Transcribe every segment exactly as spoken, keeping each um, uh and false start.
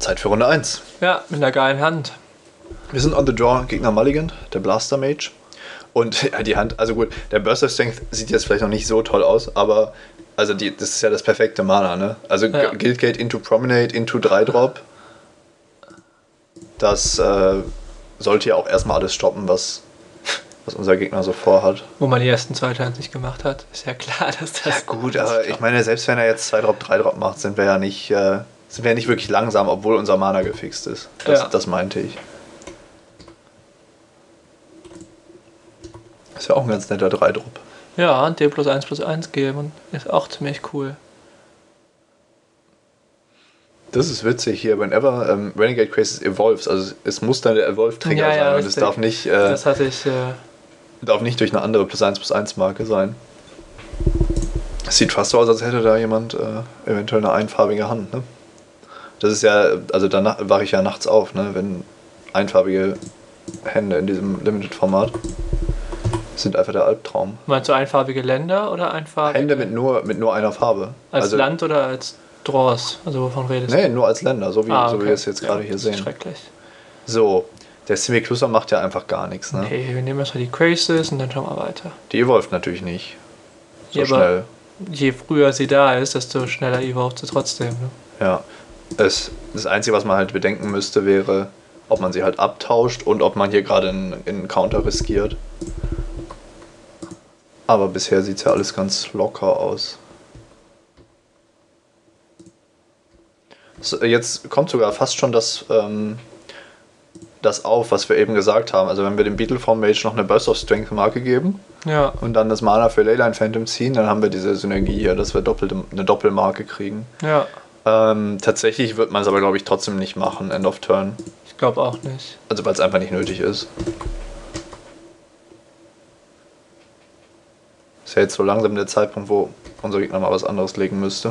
Zeit für Runde eins. Ja, mit einer geilen Hand. Wir sind on the draw, Gegner Mulligan, der Blaster Mage. Und ja, die Hand, also gut, der Burst of Strength sieht jetzt vielleicht noch nicht so toll aus, aber also die, das ist ja das perfekte Mana, ne? Also ja. Guildgate into Promenade into drei Drop. Das äh, sollte ja auch erstmal alles stoppen, was, was unser Gegner so vorhat. Wo man die ersten zwei Turns nicht gemacht hat, ist ja klar, dass das... Ja gut, aber ich meine, selbst wenn er jetzt zwei Drop, drei Drop macht, sind wir ja nicht, äh, sind wir ja nicht wirklich langsam, obwohl unser Mana gefixt ist. Das, ja. das meinte ich. Ist ja auch ein ganz netter drei Drop. Ja, D plus eins plus eins geben ist auch ziemlich cool. Das ist witzig hier, whenever ähm, Renegade Crisis evolves, also es muss dann der Evolve-Trigger ja, sein ja, und es darf nicht, äh, das hatte ich, äh, darf nicht durch eine andere plus eins plus eins Marke sein. Es sieht fast so aus, als hätte da jemand äh, eventuell eine einfarbige Hand, ne? Das ist ja, also da wache ich ja nachts auf, ne, wenn einfarbige Hände in diesem Limited-Format sind einfach der Albtraum. Meinst du einfarbige Länder oder einfarbige... Hände mit nur, mit nur einer Farbe. Als also, Land oder als Draws? Also wovon redest du? Nee, nur als Länder, so wie, ah, okay. so wie wir es jetzt ja, gerade hier sehen. Schrecklich. So, der Simikluster macht ja einfach gar nichts, ne? Nee, wir nehmen erstmal die Crisis und dann schauen wir weiter. Die evolved natürlich nicht. So ja, schnell. Je früher sie da ist, desto schneller evolved sie trotzdem, ne? Ja. Es, das Einzige, was man halt bedenken müsste, wäre, ob man sie halt abtauscht und ob man hier gerade einen, einen Counter riskiert. Aber bisher sieht es ja alles ganz locker aus. So, jetzt kommt sogar fast schon das, ähm, das auf, was wir eben gesagt haben. Also wenn wir dem Beetleform Mage noch eine Burst of Strength Marke geben ja. und dann das Mana für Leyline Phantom ziehen, dann haben wir diese Synergie hier, dass wir doppelte, eine Doppelmarke kriegen. Ja. Ähm, tatsächlich wird man es aber, glaube ich, trotzdem nicht machen, End of Turn. Ich glaube auch nicht. Also weil es einfach nicht nötig ist. Ist ja jetzt so langsam der Zeitpunkt, wo unser Gegner mal was anderes legen müsste.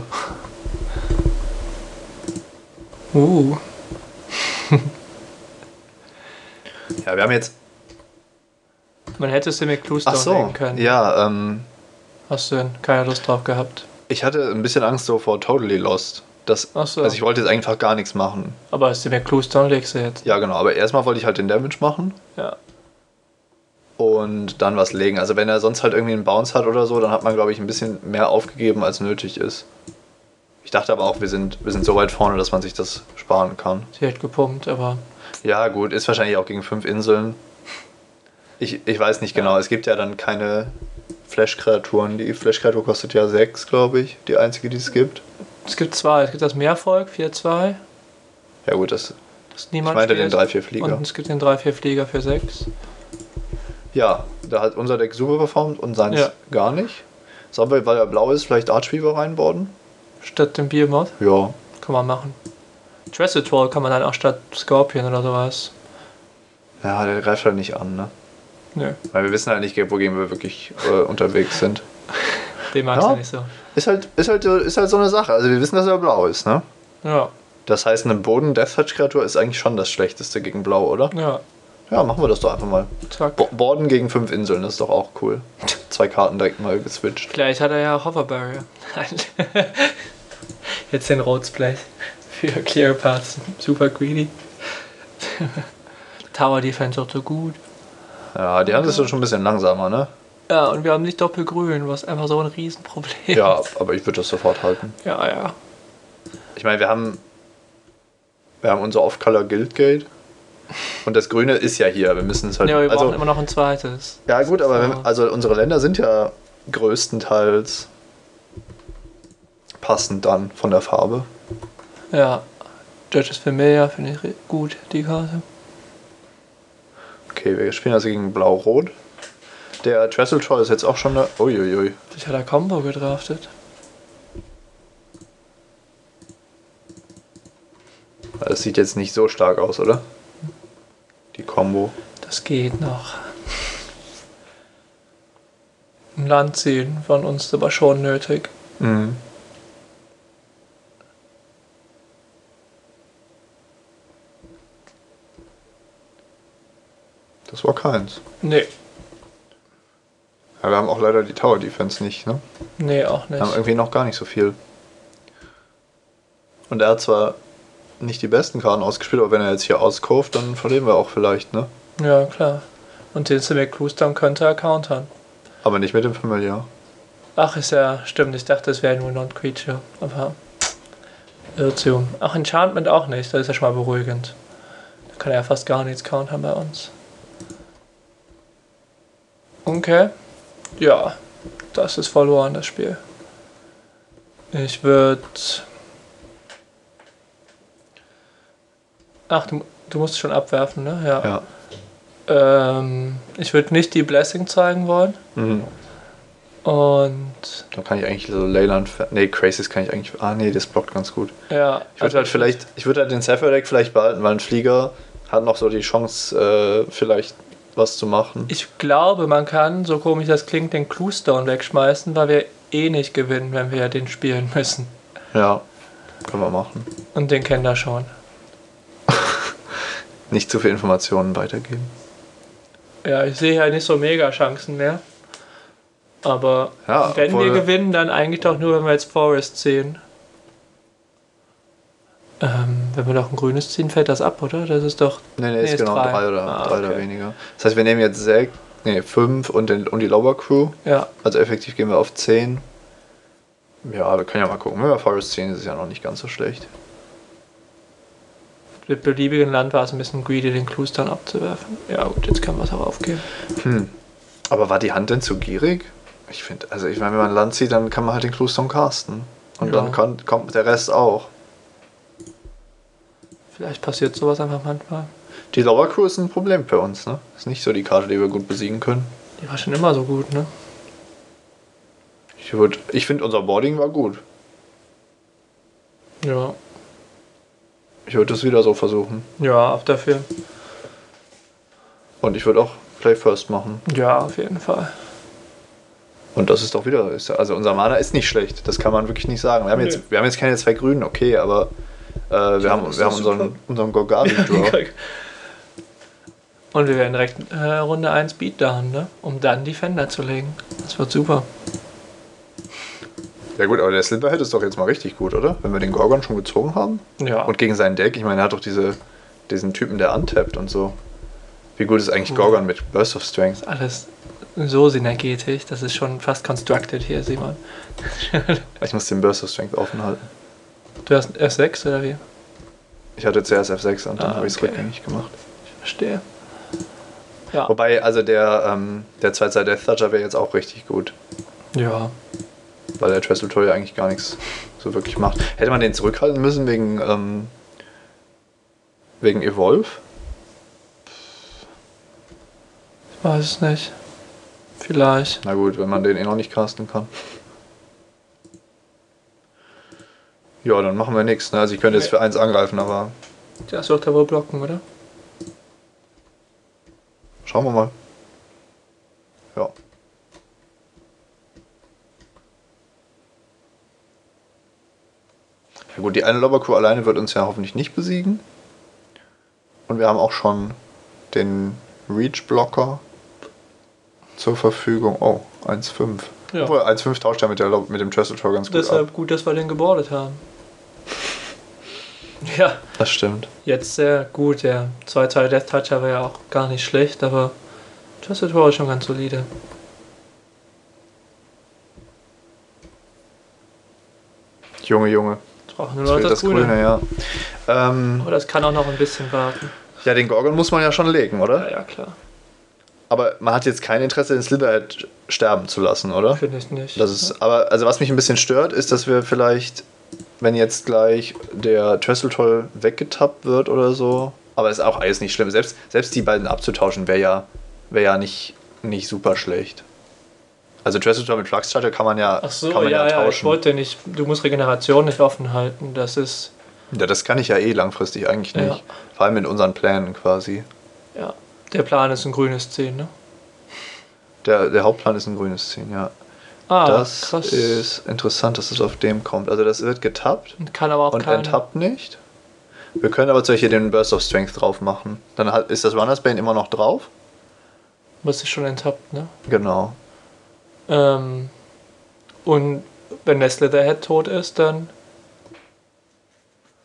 Uh. Ja, wir haben jetzt... Man hätte es mit Clues Ach so, legen können. ja, ähm... Hast du denn keine Lust drauf gehabt? Ich hatte ein bisschen Angst so vor Totally Lost. Das, Ach so. Also ich wollte jetzt einfach gar nichts machen. Aber hast du mit Clues legst du jetzt? Ja, genau, aber erstmal wollte ich halt den Damage machen. Ja. Und dann was legen. Also wenn er sonst halt irgendwie einen Bounce hat oder so, dann hat man, glaube ich, ein bisschen mehr aufgegeben, als nötig ist. Ich dachte aber auch, wir sind, wir sind so weit vorne, dass man sich das sparen kann. Sie hat gepumpt, aber... Ja gut, ist wahrscheinlich auch gegen fünf Inseln. Ich, ich weiß nicht genau, ja. Es gibt ja dann keine Flash-Kreaturen. Die Flash-Kreatur kostet ja sechs, glaube ich. Die einzige, die es gibt. Es gibt zwei. Es gibt das Meervolk, vier zwei. Ja gut, das... das niemand ich meinte spielt. den drei vier Flieger. Und es gibt den drei vier Flieger für sechs. Ja, da hat unser Deck super performt und seins ja. gar nicht. Sollen wir, weil er blau ist, vielleicht Archweaver reinboarden? Statt dem Behemoth? Ja. Kann man machen. Trestle kann man dann auch statt Scorpion oder sowas. Ja, der greift halt nicht an, ne? Nö. Weil wir wissen halt nicht, wogegen wir wirklich äh, unterwegs sind. Den magst ja. du nicht so. Ist halt, ist, halt, ist halt so eine Sache. Also wir wissen, dass er blau ist, ne? Ja. Das heißt, eine Boden-Death-Touch-Kreatur ist eigentlich schon das Schlechteste gegen blau, oder? Ja. Ja, machen wir das doch einfach mal. Zack. Bo- Borden gegen fünf Inseln, das ist doch auch cool. Zwei Karten direkt mal geswitcht. Vielleicht hat er ja Hover Barrier. Jetzt den Roadsplay für Clear Paths. Super greedy. Tower Defense auch so gut. Ja, die Hand ist ja schon ein bisschen langsamer, ne? Ja, und wir haben nicht Doppelgrün, was einfach so ein Riesenproblem ist. Ja, aber ich würde das sofort halten. Ja, ja. Ich meine, wir haben wir haben unser Off-Color Guildgate und das Grüne ist ja hier. Wir müssen es halt... Ja, wir also, brauchen immer noch ein zweites. Ja gut, aber wenn, also unsere Länder sind ja größtenteils passend dann von der Farbe. Ja, Judges Familiar finde ich gut, die Karte. Okay, wir spielen also gegen Blau-Rot. Der Trestle Troll ist jetzt auch schon da. Uiuiui. Ich hatte Combo gedraftet. Das sieht jetzt nicht so stark aus, oder? Die Combo. Das geht noch. Ein Land ziehen von uns aber schon nötig. Mhm. Das war keins. Nee. Ja, wir haben auch leider die Tower Defense nicht, ne? Nee, auch nicht. Wir haben irgendwie noch gar nicht so viel. Und er hat zwar nicht die besten Karten ausgespielt, aber wenn er jetzt hier auskauft, dann verlieren wir auch vielleicht, ne? Ja, klar. Und den Simic Cluestone könnte er countern. Aber nicht mit dem Familiar. Ach, ist ja, stimmt, ich dachte, es wäre nur Non-Creature. Aber Irrtum. Ach, Enchantment auch nicht, das ist ja schon mal beruhigend. Da kann er ja fast gar nichts countern bei uns. Okay. Ja, das ist verloren, das Spiel. Ich würde... Ach, du, du musst schon abwerfen, ne? Ja. Ja. Ähm, ich würde nicht die Blessing zeigen wollen. Mhm. Und... Da kann ich eigentlich so Leyland... Nee, Crazies kann ich eigentlich... Ah, nee, das blockt ganz gut. Ja. Ich würde halt vielleicht... Ich würde halt den Sapphire Deck vielleicht behalten, weil ein Flieger hat noch so die Chance, äh, vielleicht was zu machen. Ich glaube, man kann, so komisch das klingt, den Cluestone wegschmeißen, weil wir eh nicht gewinnen, wenn wir den spielen müssen. Ja, können wir machen. Und den kennt er schon. Nicht zu viel Informationen weitergeben. Ja, ich sehe ja nicht so mega Chancen mehr. Aber ja, wenn wir gewinnen, dann eigentlich doch nur, wenn wir jetzt Forest ziehen. Ähm, wenn wir noch ein grünes ziehen, fällt das ab, oder? Das ist doch... Nee, nee, ist, ist genau drei, drei oder, ah, drei okay. oder weniger. Das heißt, wir nehmen jetzt sechs, nee, fünf und, den, und die Lower Crew. Ja. Also effektiv gehen wir auf zehn. Ja, wir können ja mal gucken. Wenn wir Forest ziehen, ist es ja noch nicht ganz so schlecht. Mit beliebigen Land war es ein bisschen greedy, den Cluestone abzuwerfen. Ja gut, jetzt kann was auch aufgeben. Hm. Aber war die Hand denn zu gierig? Ich finde, also ich meine, wenn man ein Land zieht, dann kann man halt den Cluestone casten. Und ja. dann kann, kommt der Rest auch. Vielleicht passiert sowas einfach manchmal. Die Lower Crew ist ein Problem für uns, ne? Ist nicht so die Karte, die wir gut besiegen können. Die war schon immer so gut, ne? Ich, würd, ich finde, unser Boarding war gut. Ja. Ich würde das wieder so versuchen. Ja, auf dafür. Und ich würde auch Play First machen. Ja, auf jeden Fall. Und das ist doch wieder, also unser Mana ist nicht schlecht, das kann man wirklich nicht sagen. Wir haben, nee. jetzt, wir haben jetzt keine zwei Grünen, okay, aber äh, wir, ja, haben, wir haben unseren, unseren Golgari-Draw. Und wir werden direkt äh, Runde eins Beatdown, ne? Um dann die Fender zu legen. Das wird super. Ja gut, aber der Slitherhead ist doch jetzt mal richtig gut, oder? Wenn wir den Gorgon schon gezogen haben. Ja. Und gegen sein Deck, ich meine, er hat doch diese, diesen Typen, der untappt und so. Wie gut ist eigentlich oh. Gorgon mit Burst of Strength? Das ist alles so synergetisch, das ist schon fast constructed hier, Simon. Ich muss den Burst of Strength offen halten. Du hast F sechs oder wie? Ich hatte zuerst F sechs und dann ah, habe ich es okay. rückgängig gemacht. Ich verstehe. Ja. Wobei, also der, ähm, der zwei zwei Death Toucher wäre jetzt auch richtig gut. Ja. Weil der Trestle ja eigentlich gar nichts so wirklich macht. Hätte man den zurückhalten müssen wegen, ähm, wegen Evolve? Ich weiß es nicht. Vielleicht. Na gut, wenn man den eh noch nicht casten kann. Ja, dann machen wir nichts. Ne? Also ich könnte jetzt für eins angreifen, aber... Der ist doch da wohl blocken, oder? Schauen wir mal. Ja. Ja gut, die eine Lobber Crew alleine wird uns ja hoffentlich nicht besiegen. Und wir haben auch schon den Reach-Blocker zur Verfügung. Oh, eins Komma fünf. Ja. Obwohl, eins Komma fünf tauscht ja mit, der Lob- mit dem Trestle Tor ganz gut Deshalb ab. gut, dass wir den gebordet haben. Ja. Das stimmt. Jetzt sehr gut, der zwei zwei Death Toucher war ja auch gar nicht schlecht, aber Trestle Tor ist schon ganz solide. Junge, Junge. Brauchen nur noch das, das Grüne. Grüne, ja. Ähm, aber das kann auch noch ein bisschen warten. Ja, den Gorgon muss man ja schon legen, oder? Ja, ja, klar. Aber man hat jetzt kein Interesse, den Slitherhead sterben zu lassen, oder? Finde ich nicht. Das ist, aber also was mich ein bisschen stört, ist, dass wir vielleicht, wenn jetzt gleich der Trestle weggetappt wird oder so, aber ist auch alles nicht schlimm. Selbst, selbst die beiden abzutauschen wäre ja, wär ja nicht, nicht super schlecht. Also Trestle mit Flux Charger kann man ja, Ach so, kann man ja, ja, ja tauschen. Ich wollte nicht, du musst Regeneration nicht offen halten. Das ist. Ja, das kann ich ja eh langfristig eigentlich nicht. Ja. Vor allem in unseren Plänen quasi. Ja. Der Plan ist ein grünes zehn, ne? Der, der Hauptplan ist ein grünes zehn, ja. Ah, das krass. ist interessant, dass es auf dem kommt. Also das wird getappt kann aber auch und keine. enttappt nicht. Wir können aber solche den Burst of Strength drauf machen. Dann hat, ist das Runner's Bane immer noch drauf. Was ist schon enttappt, ne? Genau. Ähm, und wenn der Slitherhead tot ist, dann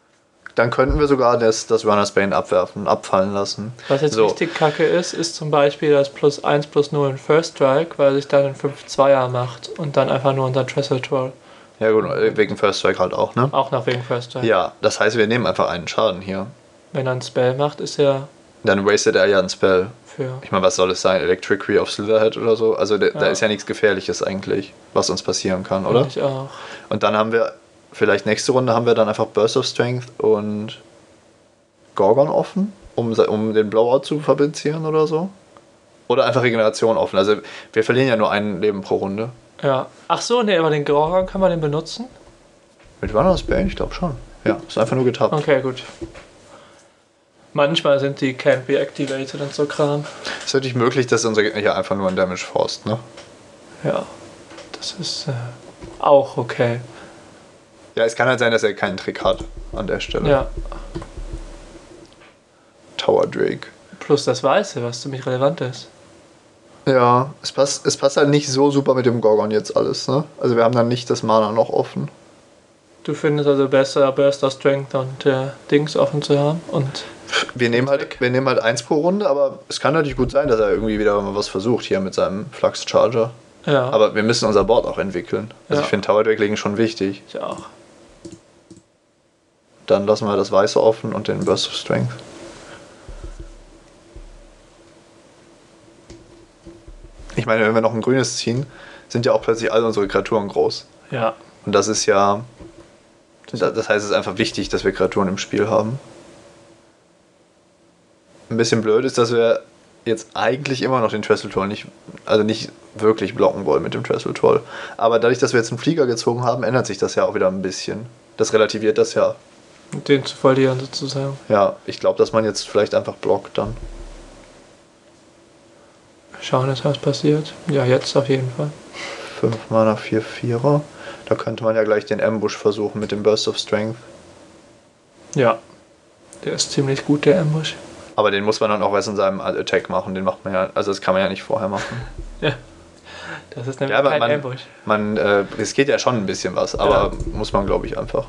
dann könnten wir sogar das, das Runner's Bane abwerfen, abfallen lassen. Was jetzt so. richtig kacke ist, ist zum Beispiel das plus eins plus null in First Strike, weil sich dann ein fünf zwei er macht und dann einfach nur unser Trestle Troll. Ja gut, wegen First Strike halt auch, ne? Auch noch wegen First Strike. Ja, das heißt, wir nehmen einfach einen Schaden hier. Wenn er einen Spell macht, ist er... Dann wastet er ja einen Spell. Für ich meine, was soll es sein? Electricity auf Slitherhead oder so? Also de, ja. da ist ja nichts Gefährliches eigentlich, was uns passieren kann, oder? Ich auch. Und dann haben wir, vielleicht nächste Runde haben wir dann einfach Burst of Strength und Gorgon offen, um, um den Blowout zu fabrizieren oder so. Oder einfach Regeneration offen. Also wir verlieren ja nur ein Leben pro Runde. Ja. Ach so, ne, aber den Gorgon kann man den benutzen? Mit Runner's Bane? Ich glaube schon. Ja, ist einfach nur getappt. Okay, gut. Manchmal sind die can't be activated und so Kram. Ist natürlich möglich, dass unser Gegner hier einfach nur ein Damage forst, ne? Ja, das ist äh, auch okay. Ja, es kann halt sein, dass er keinen Trick hat an der Stelle. Ja. Tower Drake. Plus das Weiße, was ziemlich relevant ist. Ja, es passt, es passt halt nicht so super mit dem Gorgon jetzt alles, ne? Also wir haben dann nicht das Mana noch offen. Du findest also besser Burst of Strength und äh, Dings offen zu haben und... Wir nehmen, halt, wir nehmen halt eins pro Runde, aber es kann natürlich gut sein, dass er irgendwie wieder mal was versucht hier mit seinem Flux Charger. Ja. Aber wir müssen unser Board auch entwickeln. Also ja. ich finde Tower Drake legen schon wichtig. Ich auch. Dann lassen wir das Weiße offen und den Burst of Strength. Ich meine, wenn wir noch ein grünes ziehen, sind ja auch plötzlich all unsere Kreaturen groß. Ja. Und das ist ja... Das heißt, es ist einfach wichtig, dass wir Kreaturen im Spiel haben. Ein bisschen blöd ist, dass wir jetzt eigentlich immer noch den Trestle Troll nicht, also nicht wirklich blocken wollen mit dem Trestle Troll. Aber dadurch, dass wir jetzt einen Flieger gezogen haben, ändert sich das ja auch wieder ein bisschen. Das relativiert das ja. Den zu verlieren sozusagen. Ja, ich glaube, dass man jetzt vielleicht einfach blockt dann. Schauen jetzt, was passiert. Ja, jetzt auf jeden Fall. fünf Mana, vier Vierer. Da könnte man ja gleich den Ambush versuchen mit dem Burst of Strength. Ja, der ist ziemlich gut, der Ambush. Aber den muss man dann auch erst in seinem Attack machen. Den macht man ja, also das kann man ja nicht vorher machen. Ja, das ist nämlich ja, aber kein man, Ambush. Man äh, riskiert ja schon ein bisschen was, aber ja. Muss man, glaube ich, einfach.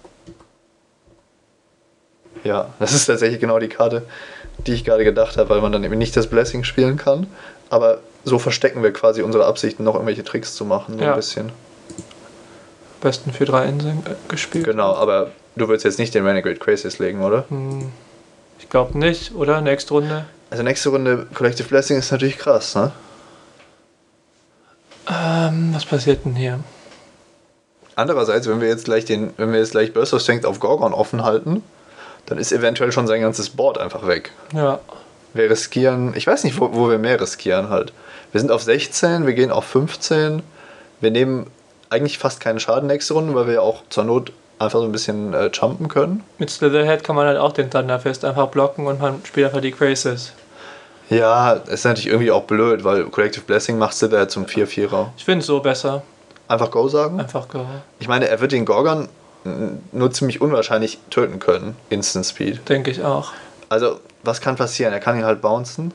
Ja, das ist tatsächlich genau die Karte, die ich gerade gedacht habe, weil man dann eben nicht das Blessing spielen kann. Aber so verstecken wir quasi unsere Absichten, noch irgendwelche Tricks zu machen, so ja. ein bisschen. Besten für drei Inseln äh, gespielt. Genau, aber du würdest jetzt nicht den Renegade Crazies legen, oder? Hm, ich glaube nicht, oder? Nächste Runde? Also nächste Runde Collective Blessing ist natürlich krass, ne? Ähm, was passiert denn hier? Andererseits, wenn wir jetzt gleich den, wenn wir jetzt gleich Burst of Strength auf Gorgon offen halten, dann ist eventuell schon sein ganzes Board einfach weg. Ja. Wir riskieren, ich weiß nicht, wo, wo wir mehr riskieren halt. Wir sind auf sechzehn, wir gehen auf fünfzehn, wir nehmen eigentlich fast keinen Schaden nächste Runde, weil wir ja auch zur Not einfach so ein bisschen äh, jumpen können. Mit Slitherhead kann man halt auch den Thunderfist einfach blocken und man spielt einfach die Crazes. Ja, ist natürlich irgendwie auch blöd, weil Collective Blessing macht Slitherhead zum vier Vierer. Ich finde es so besser. Einfach Go sagen? Einfach Go. Ich meine, er wird den Gorgon nur ziemlich unwahrscheinlich töten können. Instant Speed. Denke ich auch. Also, was kann passieren? Er kann ihn halt bouncen.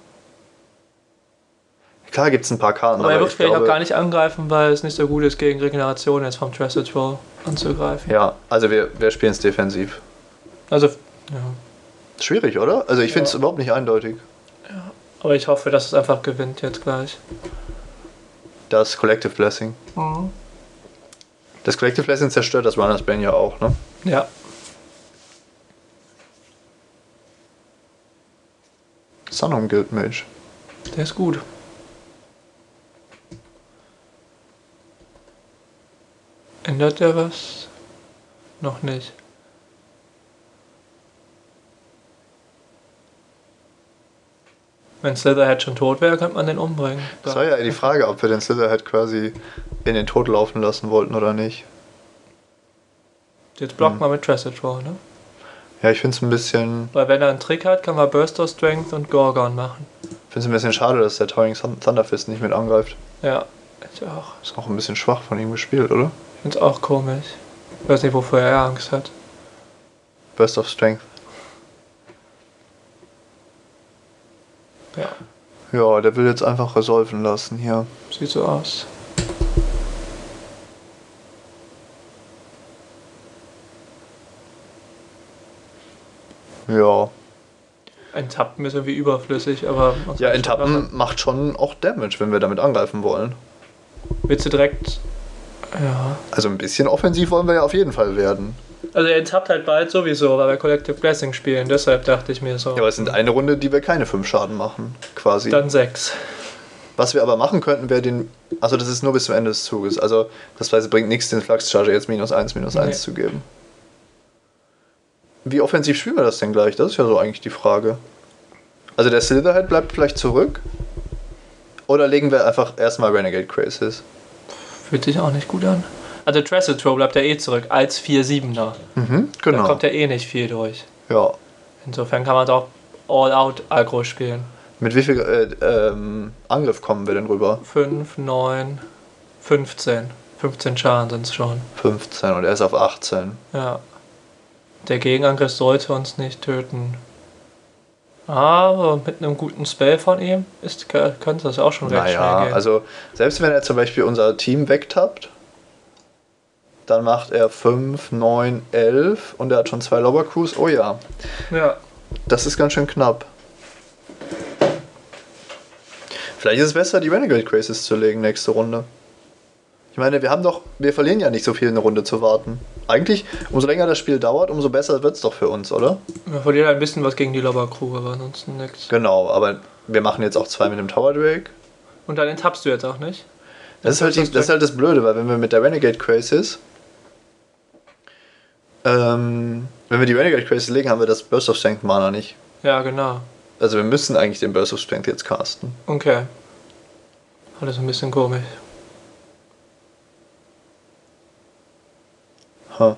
Klar gibt es ein paar Karten, aber, aber er wird ich vielleicht glaube, auch gar nicht angreifen, weil es nicht so gut ist, gegen Regeneration jetzt vom Trestle Troll anzugreifen. Ja, also wir, wir spielen es defensiv. Also, ja. Schwierig, oder? Also ich ja. finde es überhaupt nicht eindeutig. Ja, aber ich hoffe, dass es einfach gewinnt jetzt gleich. Das Collective Blessing. Mhm. Das Collective Blessing zerstört das Runner's Bane ja auch, ne? Ja. Sunhome Guild Mage. Der ist gut. Ändert der was? Noch nicht. Wenn Slitherhead schon tot wäre, könnte man den umbringen. Das war ja die Frage, ob wir den Slitherhead quasi in den Tod laufen lassen wollten oder nicht. Jetzt blockt hm. man mit Trestle Troll, ne? Ja, ich finde es ein bisschen... Weil wenn er einen Trick hat, kann man Burst of Strength und Gorgon machen. Ich finde es ein bisschen schade, dass der Towering Thunderfist nicht mit angreift. Ja, ich auch. Ist auch ein bisschen schwach von ihm gespielt, oder? Ich finde es auch komisch. Ich weiß nicht, wofür er Angst hat. Burst of Strength. Ja. Ja, der will jetzt einfach resolven lassen hier. Sieht so aus. Ja. Enttappen ist irgendwie überflüssig, aber... Ja, Enttappen macht schon auch Damage, wenn wir damit angreifen wollen. Willst du direkt... Ja. Also ein bisschen offensiv wollen wir ja auf jeden Fall werden. Also er enttappt halt bald sowieso, weil wir Collective Blessing spielen, deshalb dachte ich mir so. Ja, aber es sind eine Runde, die wir keine fünf Schaden machen, quasi. Dann sechs. Was wir aber machen könnten, wäre den... Also das ist nur bis zum Ende des Zuges. Also das heißt, es bringt nichts, den Flux Charger jetzt minus eins, minus eins Nee. zu geben. Wie offensiv spielen wir das denn gleich? Das ist ja so eigentlich die Frage. Also der Silverhead bleibt vielleicht zurück? Oder legen wir einfach erstmal Renegade Crazes? Fühlt sich auch nicht gut an. Also Trestle Throw bleibt ja eh zurück als vier siebener. Mhm, Da genau. kommt ja eh nicht viel durch. Ja. Insofern kann man doch All-Out Aggro spielen. Mit wie viel äh, ähm, Angriff kommen wir denn rüber? fünf, neun, fünfzehn. fünfzehn Schaden sind es schon. fünfzehn und er ist auf achtzehn. Ja. Der Gegenangriff sollte uns nicht töten. Aber mit einem guten Spell von ihm ist, könnte das auch schon recht schnell Naja, gehen. also selbst wenn er zum Beispiel unser Team wegtappt, dann macht er fünf, neun, elf und er hat schon zwei Lobber Crews. Oh ja, Ja. das ist ganz schön knapp. Vielleicht ist es besser, die Renegade Crazes zu legen nächste Runde. Ich meine, wir haben doch, wir verlieren ja nicht so viel, eine Runde zu warten. Eigentlich, umso länger das Spiel dauert, umso besser wird es doch für uns, oder? Wir verlieren ein bisschen was gegen die Lobber Crew, aber ansonsten nichts. Genau, aber wir machen jetzt auch zwei mit dem Tower Drake. Und dann enttappst du jetzt auch nicht? Das ist, halt die, das ist halt das Blöde, weil wenn wir mit der Renegade Crazes, ähm, wenn wir die Renegade Crazes legen, haben wir das Burst of Strength Mana nicht. Ja, genau. Also wir müssen eigentlich den Burst of Strength jetzt casten. Okay. Alles ein bisschen komisch. Ha.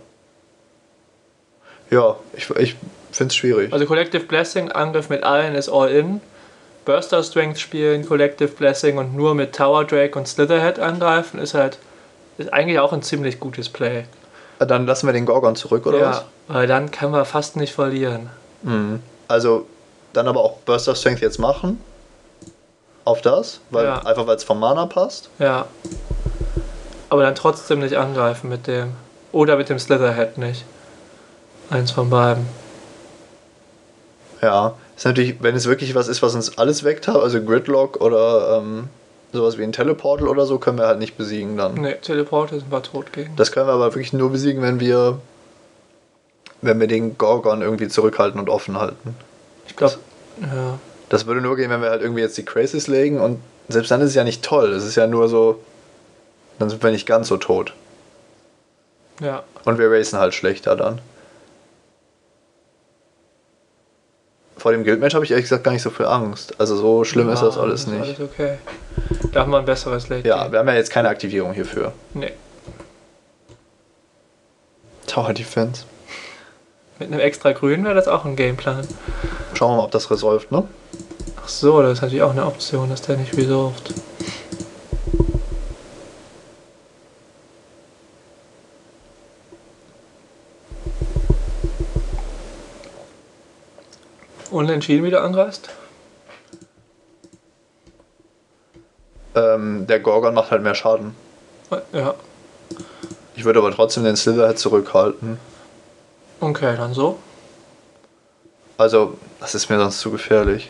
Ja, ich, ich finde es schwierig. Also Collective Blessing, Angriff mit allen ist All-In. Burster Strength spielen, Collective Blessing und nur mit Tower Drake und Slitherhead angreifen ist halt ist eigentlich auch ein ziemlich gutes Play. Dann lassen wir den Gorgon zurück, oder ja, was? weil dann können wir fast nicht verlieren. Mhm. Also dann aber auch Burst of Strength jetzt machen. Auf das, weil Ja. einfach weil es vom Mana passt. Ja. Aber dann trotzdem nicht angreifen mit dem. Oder mit dem Slitherhead nicht. Eins von beiden. Ja, ist natürlich, wenn es wirklich was ist, was uns alles weckt hat, also Gridlock oder ähm, sowas wie ein Teleportal oder so, können wir halt nicht besiegen dann. Ne, Teleporter sind wir tot gegen. Das können wir aber wirklich nur besiegen, wenn wir wenn wir den Gorgon irgendwie zurückhalten und offen halten. Ich glaube, ja. Das würde nur gehen, wenn wir halt irgendwie jetzt die Crazes legen und selbst dann ist es ja nicht toll. Es ist ja nur so, dann sind wir nicht ganz so tot. Ja. Und wir racen halt schlechter dann. Vor dem Guildmatch habe ich ehrlich gesagt gar nicht so viel Angst. Also so schlimm ist das alles ist nicht. Alles okay. Da haben wir ein besseres Late Ja, Game. wir haben ja jetzt keine Aktivierung hierfür. Nee. Tower Defense. Mit einem extra Grün wäre das auch ein Gameplan. Schauen wir mal, ob das resolved, ne? Ach so, das ist natürlich auch eine Option, dass der nicht resolved. Unentschieden wieder anreist? Ähm, der Gorgon macht halt mehr Schaden. Ja. Ich würde aber trotzdem den Silverhead zurückhalten. Okay, dann so. Also, das ist mir sonst zu gefährlich.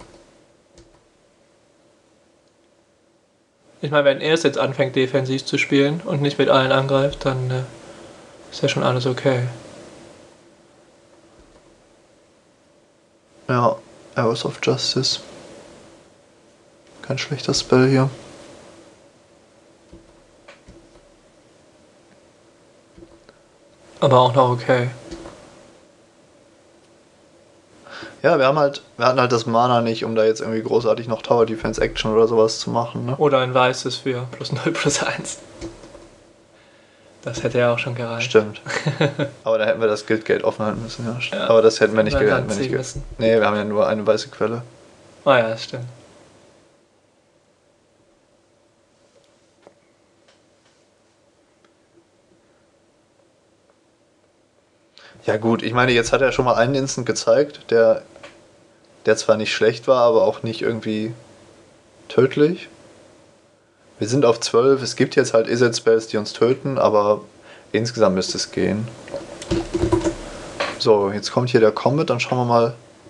Ich meine, wenn er es jetzt anfängt, defensiv zu spielen und nicht mit allen angreift, dann äh, ist ja schon alles okay. Ja, Arrows of Justice. Kein schlechter Spell hier. Aber auch noch okay. Ja, wir haben halt, wir hatten halt das Mana nicht, um da jetzt irgendwie großartig noch Tower Defense Action oder sowas zu machen, ne? Oder ein weißes für plus null plus eins. Das hätte ja auch schon gereicht. Stimmt. Aber da hätten wir das Guildgate offen halten müssen, ja. stimmt. Ja, Aber das hätten wir nicht hätten wir gehalten. dann ziehen Ge müssen. nee, wir haben ja nur eine weiße Quelle. Ah ja, das stimmt. Ja gut, ich meine, jetzt hat er schon mal einen Instant gezeigt, der, der zwar nicht schlecht war, aber auch nicht irgendwie tödlich. Wir sind auf zwölf, es gibt jetzt halt Izzet Spells, die uns töten, aber insgesamt müsste es gehen. So, jetzt kommt hier der Comet, dann schauen wir mal,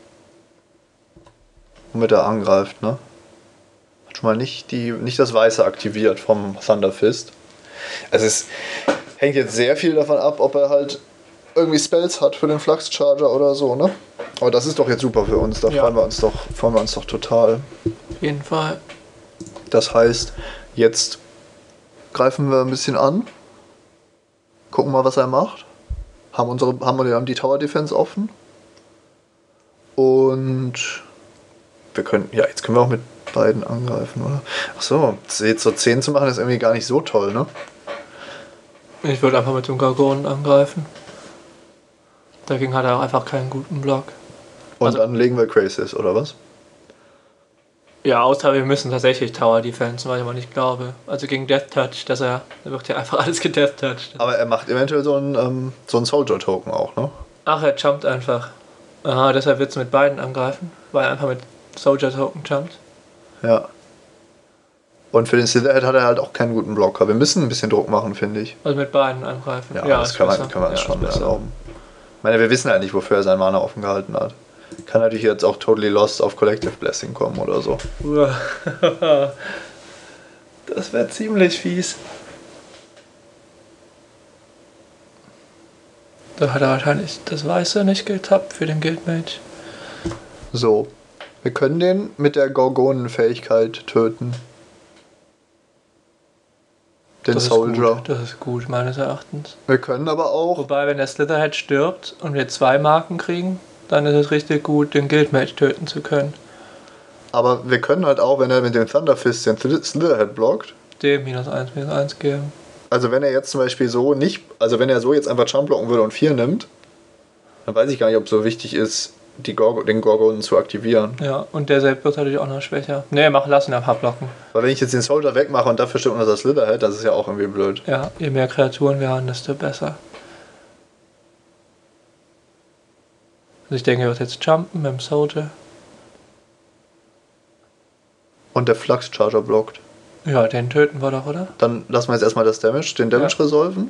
womit er angreift, ne? Hat schon mal nicht, die, nicht das Weiße aktiviert vom Thunder Fist. Also es hängt jetzt sehr viel davon ab, ob er halt irgendwie Spells hat für den Flux Charger oder so, ne? Aber das ist doch jetzt super für uns, da Ja. freuen wir uns doch, freuen wir uns doch total. Auf jeden Fall. Das heißt, jetzt greifen wir ein bisschen an, gucken mal, was er macht. Haben, unsere, haben wir die Tower Defense offen. Und wir können, ja, jetzt können wir auch mit beiden angreifen, oder? Achso, jetzt so zehn zu machen ist irgendwie gar nicht so toll, ne? Ich würde einfach mit dem Gargonen angreifen. Dagegen hat er auch einfach keinen guten Block. Und Also- dann legen wir Crasis, oder was? Ja, außer wir müssen tatsächlich Tower Defense, weil ich aber nicht glaube. Also gegen Death Touch, dass er, da wird ja einfach alles gedeath touched. Aber er macht eventuell so einen, ähm, so einen Soldier-Token auch, ne? Ach, er jumpt einfach. Aha, deshalb wird es mit beiden angreifen, weil er einfach mit Soldier Token jumpt. Ja. Und für den Slitherhead hat er halt auch keinen guten Blocker. Wir müssen ein bisschen Druck machen, finde ich. Also mit beiden angreifen. Ja, das ist kann man, besser. kann man uns Ja, schon ist besser. erlauben. Ich meine, wir wissen halt nicht, wofür er sein Mana offen gehalten hat. Kann natürlich jetzt auch Totally Lost auf Collective Blessing kommen oder so. Uah. Das wäre ziemlich fies. Da hat er wahrscheinlich das Weiße nicht getappt für den Guildmage. So. Wir können den mit der Gorgonenfähigkeit töten. Den Das ist Soldier. gut. Das ist gut, meines Erachtens. Wir können aber auch. Wobei, wenn der Slitherhead stirbt und wir zwei Marken kriegen, dann ist es richtig gut, den Guildmage töten zu können. Aber wir können halt auch, wenn er mit dem Thunder Fist den Slitherhead blockt. Dem minus eins, minus eins geben. Also wenn er jetzt zum Beispiel so nicht. Also wenn er so jetzt einfach Jump blocken würde und vier nimmt, dann weiß ich gar nicht, ob es so wichtig ist, die Gorgo, den Gorgonen zu aktivieren. Ja, und der selbst wird natürlich auch noch schwächer. Ne, mach, lass ihn einfach blocken. Weil wenn ich jetzt den Soldier wegmache und dafür stimmt unser Slitherhead, das ist ja auch irgendwie blöd. Ja, je mehr Kreaturen wir haben, desto besser. Also ich denke, er wird jetzt jumpen mit dem Soldier. Und der Flux Charger blockt. Ja, den töten wir doch, oder? Dann lassen wir jetzt erstmal das Damage, den Damage Ja. resolven.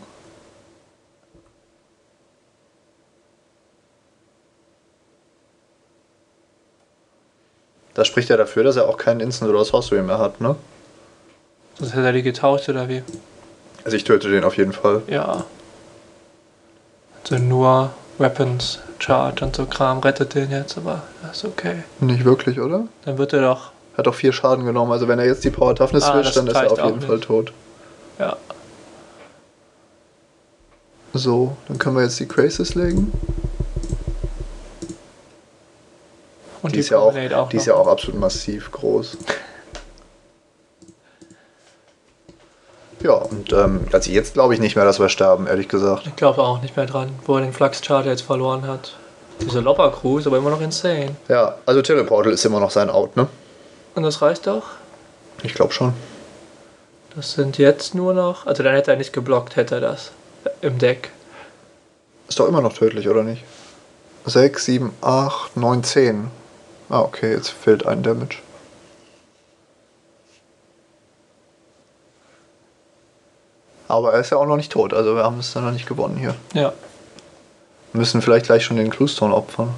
Das spricht ja dafür, dass er auch keinen Instant oder Sorcery mehr hat, ne? Sonst hätte er die getauscht, oder wie? Also ich töte den auf jeden Fall. Ja. Also nur Weapons, Charge und so Kram rettet den jetzt, aber das ist okay. Nicht wirklich, oder? Dann wird er doch, Er hat auch vier Schaden genommen, also wenn er jetzt die Power Toughness Ah, switcht, das dann ist er reicht auf auch jeden Fall nicht. tot. ja. So, dann können wir jetzt die Crasis legen. Und Die, ist ja auch, Promenade auch die ist noch. ja auch absolut massiv groß. Ja, und ähm, also jetzt glaube ich nicht mehr, dass wir sterben, ehrlich gesagt. Ich glaube auch nicht mehr dran, wo er den Flux Charger jetzt verloren hat. Diese Lopper Crew ist aber immer noch insane. Ja, also Teleportal ist immer noch sein Out, ne? Und das reicht doch. Ich glaube schon. Das sind jetzt nur noch. Also dann hätte er nicht geblockt, hätte er das. Im Deck. Ist doch immer noch tödlich, oder nicht? sechs, sieben, acht, neun, zehn. Ah, okay, jetzt fehlt ein Damage. Aber er ist ja auch noch nicht tot, also wir haben es dann noch nicht gewonnen hier. Ja. Wir müssen vielleicht gleich schon den Cluestone opfern.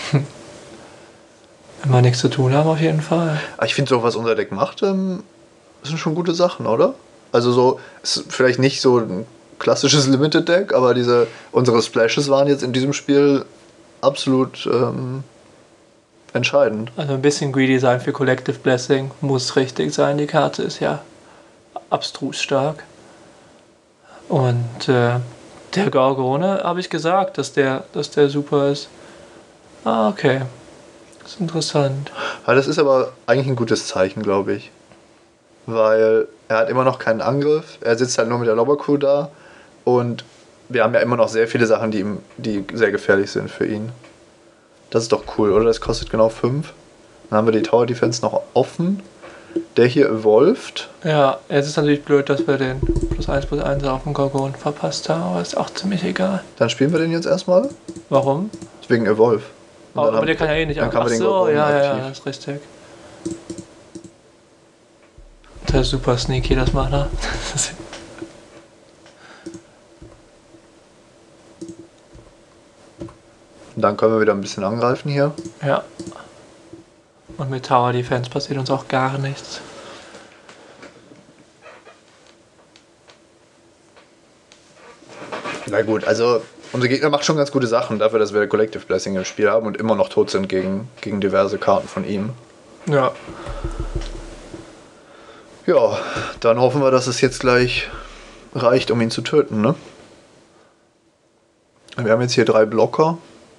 Wenn wir nichts zu tun haben, auf jeden Fall. Aber ich finde so, was unser Deck macht, ähm, sind schon gute Sachen, oder? Also so, ist vielleicht nicht so ein klassisches Limited Deck, aber diese, unsere Splashes waren jetzt in diesem Spiel absolut ähm, entscheidend. Also ein bisschen greedy sein für Collective Blessing muss richtig sein. Die Karte ist ja abstrus stark. Und äh, der Gorgone habe ich gesagt, dass der, dass der super ist. Ah, okay. Das ist interessant. Ja, das ist aber eigentlich ein gutes Zeichen, glaube ich. Weil er hat immer noch keinen Angriff, er sitzt halt nur mit der Lobber-Crew da und wir haben ja immer noch sehr viele Sachen, die, ihm, die sehr gefährlich sind für ihn. Das ist doch cool, oder? Das kostet genau fünf. Dann haben wir die Tower Defense noch offen. Der hier evolved. Ja, jetzt ist natürlich blöd, dass wir den plus eins plus eins auf dem Gorgon verpasst haben, aber ist auch ziemlich egal. Dann spielen wir den jetzt erstmal. Warum? Wegen Evolve. Und Aber, dann aber haben- der kann ja eh nicht dann ab- kann man Ach den so, Gorgon ja, ja, ja, aktiv. das ist richtig. Der ist super sneaky, das macht er. Und dann können wir wieder ein bisschen angreifen hier. Ja. Und mit Tower Defense passiert uns auch gar nichts. Na gut, also unsere Gegner macht schon ganz gute Sachen dafür, dass wir Collective Blessing im Spiel haben und immer noch tot sind gegen, gegen diverse Karten von ihm. Ja. Ja, dann hoffen wir, dass es jetzt gleich reicht, um ihn zu töten, ne? Wir haben jetzt hier drei Blocker.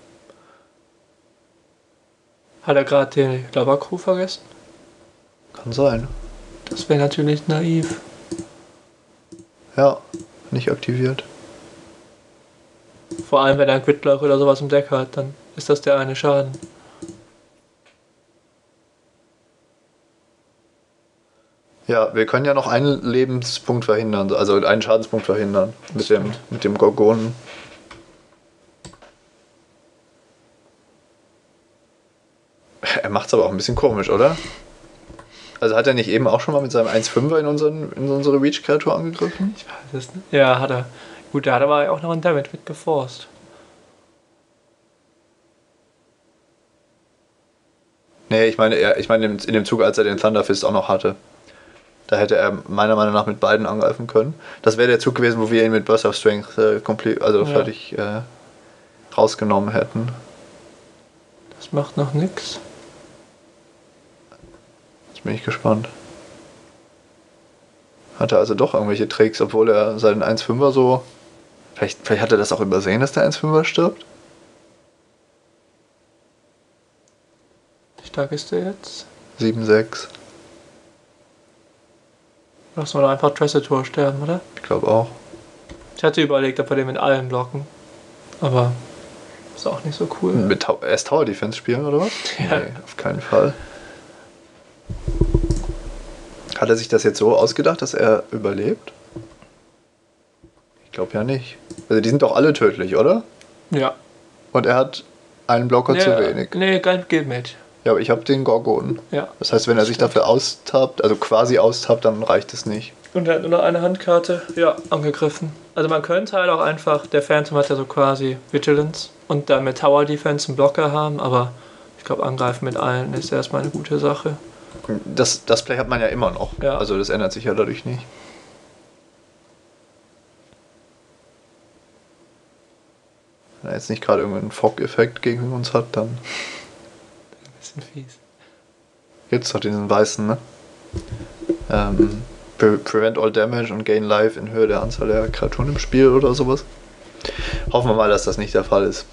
Hat er gerade die Lava Crew vergessen? Kann sein. Das wäre natürlich naiv. Ja, nicht aktiviert. Vor allem, wenn er ein Gridlock oder sowas im Deck hat, dann ist das der eine Schaden. Ja, wir können ja noch einen Lebenspunkt verhindern, also einen Schadenspunkt verhindern mit dem, mit dem Gorgonen. Er macht's aber auch ein bisschen komisch, oder? Also hat er nicht eben auch schon mal mit seinem eins Komma fünfer in, unseren, in unsere Reach-Kreatur angegriffen? Ich weiß es nicht. Ja, hat er. Gut, da hat er aber auch noch einen Damage mit geforst. Nee, ich meine, er, ich meine in dem Zug, als er den Thunderfist auch noch hatte. Da hätte er meiner Meinung nach mit beiden angreifen können. Das wäre der Zug gewesen, wo wir ihn mit Burst of Strength äh, komplett, also ja. fertig äh, rausgenommen hätten. Das macht noch nix. Jetzt bin ich gespannt. Hat er also doch irgendwelche Tricks, obwohl er seinen eins Komma fünfer so... Vielleicht, vielleicht hat er das auch übersehen, dass der eins Komma fünfer stirbt? Wie stark ist der jetzt? sieben sechs. Lass mal einfach Tressator sterben, oder? Ich glaube auch. Ich hatte überlegt, ob wir den mit allen blocken. Aber ist auch nicht so cool. Mit Ta- erst Tower Defense spielen, oder was? Ja. Nee, auf keinen Fall. Hat er sich das jetzt so ausgedacht, dass er überlebt? Ich glaube ja nicht. Also die sind doch alle tödlich, oder? Ja. Und er hat einen Blocker nee, zu wenig. Nee, kein geht mit. Ja, aber ich habe den Gorgon. Ja. Das heißt, wenn er sich dafür austappt, also quasi austappt, dann reicht es nicht. Und er hat nur noch eine Handkarte, ja, angegriffen. Also man könnte halt auch einfach, der Phantom hat ja so quasi Vigilance und dann mit Tower Defense einen Blocker haben, aber ich glaube, angreifen mit allen ist erstmal eine gute Sache. Das, das Play hat man ja immer noch. Ja. Also das ändert sich ja dadurch nicht. Wenn er jetzt nicht gerade irgendeinen Fog-Effekt gegen uns hat, dann... Ein bisschen fies. Jetzt hat diesen weißen, ne? Ähm, pre- prevent all damage und gain life in Höhe der Anzahl der Kreaturen im Spiel oder sowas. Hoffen wir mal, dass das nicht der Fall ist.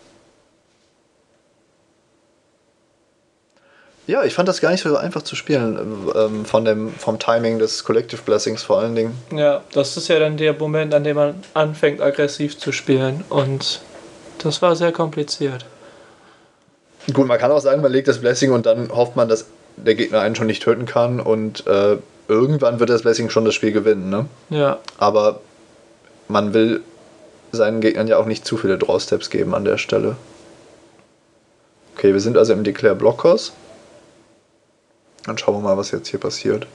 Ja, ich fand das gar nicht so einfach zu spielen, ähm, von dem, vom Timing des Collective Blessings vor allen Dingen. Ja, das ist ja dann der Moment, an dem man anfängt, aggressiv zu spielen und das war sehr kompliziert. Gut, man kann auch sagen, man legt das Blessing und dann hofft man, dass der Gegner einen schon nicht töten kann und äh, irgendwann wird das Blessing schon das Spiel gewinnen, ne? Ja. Aber man will seinen Gegnern ja auch nicht zu viele Draw-Steps geben an der Stelle. Okay, wir sind also im Declare Blockers. Dann schauen wir mal, was jetzt hier passiert.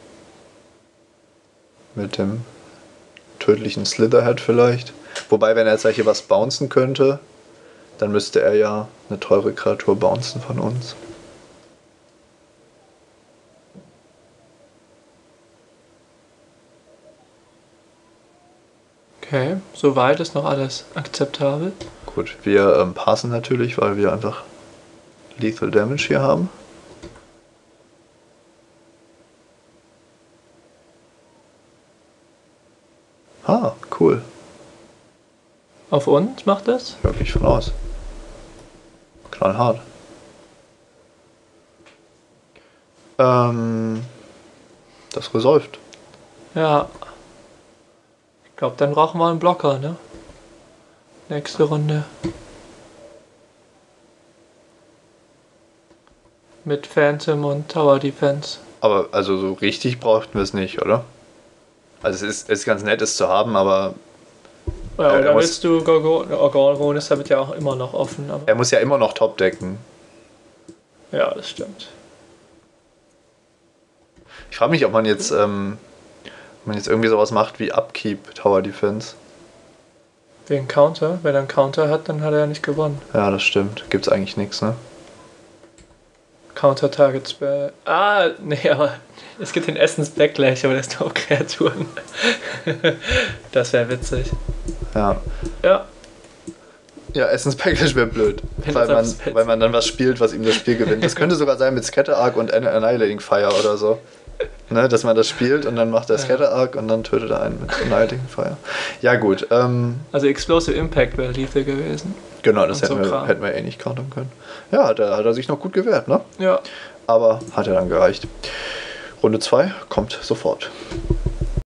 Mit dem tödlichen Slitherhead vielleicht. Wobei, wenn er jetzt hier was bouncen könnte, dann müsste er ja eine teure Kreatur bouncen von uns. Okay, soweit ist noch alles akzeptabel. Gut, wir ähm, passen natürlich, weil wir einfach Lethal Damage hier haben. Ah, cool. Auf uns macht das? Ja, gehe ich von aus. Knallhart. Ähm, das resolved. Ja. Ich glaube, dann brauchen wir einen Blocker, ne? Nächste Runde. Mit Phantom und Tower Defense. Aber also so richtig brauchten wir es nicht, oder? Also es ist, es ist ganz nett, es zu haben, aber... Ja, er oder muss- willst du Gorgon? Oh, Gorgon ist damit ja auch immer noch offen. Aber Er muss ja immer noch top decken. ja, das stimmt. Ich frage mich, ob man jetzt, ähm, ob man jetzt irgendwie sowas macht wie Upkeep Tower Defense. Wegen Counter. Wenn er einen Counter hat, dann hat er ja nicht gewonnen. Ja, das stimmt. Gibt's eigentlich nichts, ne? Counter-Target Spell. Ah, nee, aber es gibt den Essence Backlash, aber der ist nur auf Kreaturen. Das wäre witzig. Ja. Ja. Ja, Essence Backlash wäre blöd. Wenn Weil das man, abspelzt. weil man dann was spielt, was ihm das Spiel gewinnt. Das könnte sogar sein mit Scatter Arc und Ann- Annihilating Fire oder so. Ne, dass man das spielt und dann macht er Scatter Arc und dann tötet er einen mit Annihilating Fire. Ja, gut. Ähm, Also Explosive Impact wäre lethal gewesen. genau, das Und hätten, so wir, Kram. hätten wir eh nicht countern können. Ja, hat er, hat er sich noch gut gewehrt, ne? Ja. Aber hat er dann gereicht. Runde zwei kommt sofort.